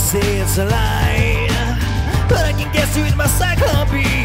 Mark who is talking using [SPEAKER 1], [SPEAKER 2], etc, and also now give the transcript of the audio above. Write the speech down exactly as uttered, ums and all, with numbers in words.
[SPEAKER 1] say it's a lie, but I can guess who's my Zyklon B.